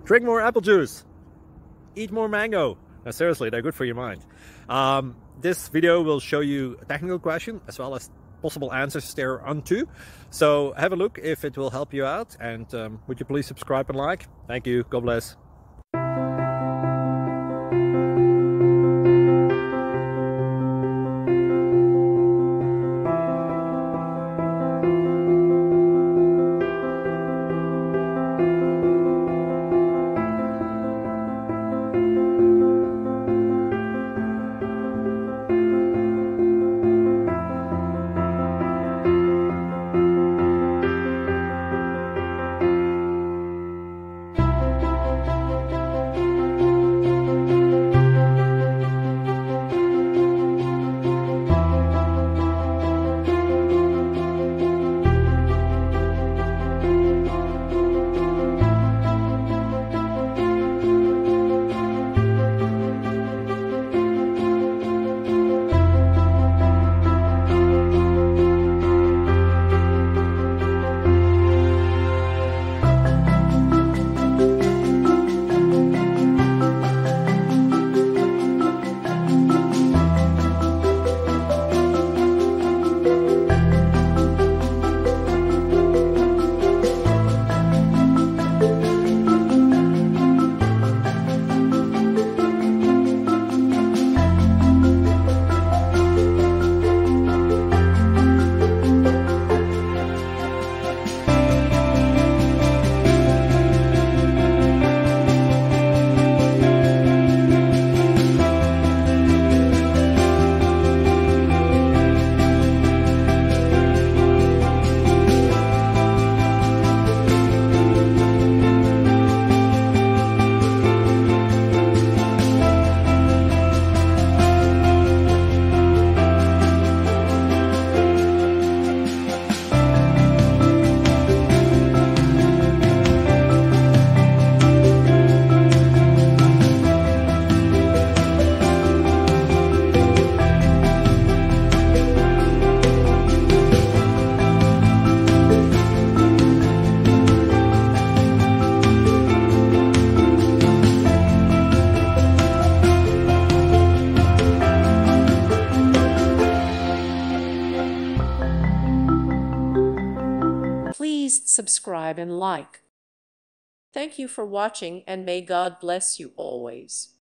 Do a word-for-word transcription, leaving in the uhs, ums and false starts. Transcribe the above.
Drink more apple juice. Eat more mango. No, seriously, they're good for your mind. Um, this video will show you a technical question as well as possible answers thereunto. So have a look if it will help you out, and um, would you please subscribe and like? Thank you. God bless. Please subscribe and like. Thank you for watching, and may God bless you always.